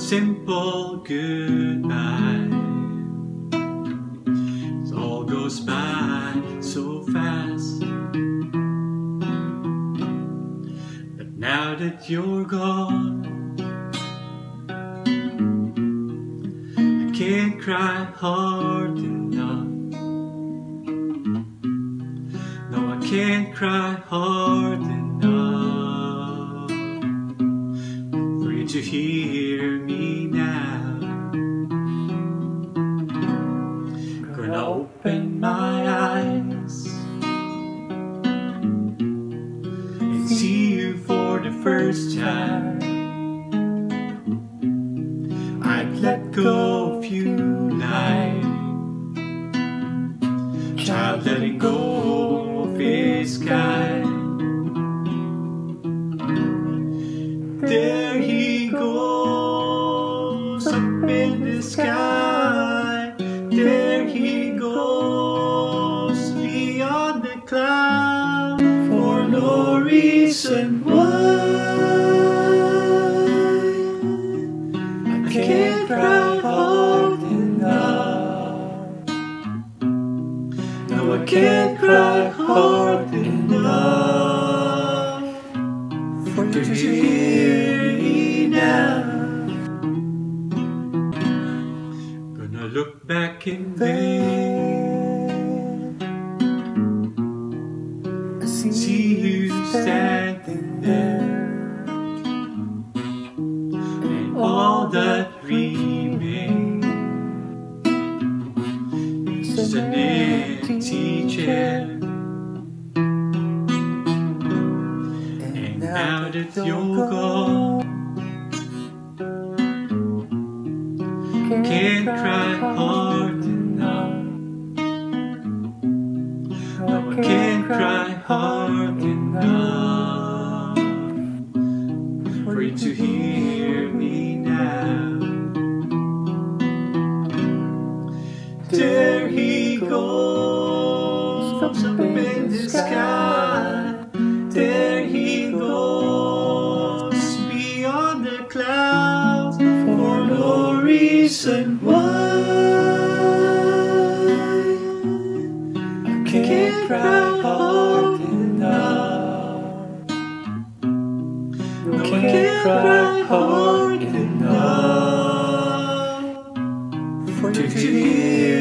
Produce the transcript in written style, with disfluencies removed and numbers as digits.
simple goodbye. It all goes by so fast. But now that you're gone, I can't cry hard enough. No, I can't cry hard enough for you to hear me now. Gonna open my eyes and see you for the first time. I'd let go of you like child letting go of his kite. There he goes up in the sky. There he goes beyond the cloud for no reason why. I can't cry hard enough. No, I can't cry hard enough for you to hear me now. Gonna look back in vain, I see you standing there, and all that remains is an empty chair. And now that you're gone, can't cry hard enough. No, I can't cry hard enough for you to hear me now. There he goes up in the sky. There he goes beyond the clouds for no reason why. I can't cry hard enough. No, I can't cry hard enough for you to hear